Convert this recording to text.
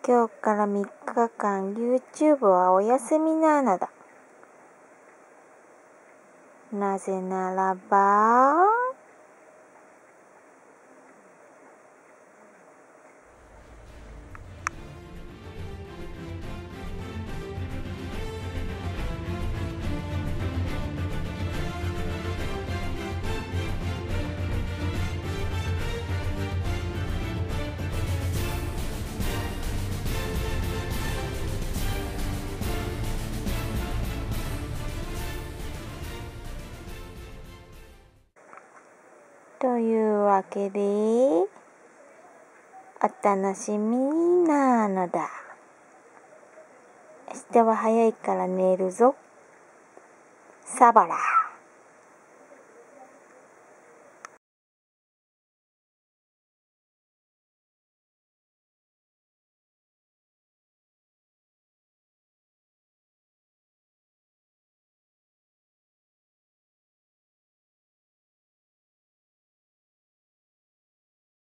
今日から3日間 YouTube はお休みなのだ。なぜならばというわけで、お楽しみなのだ。明日は早いから寝るぞ。サバラ。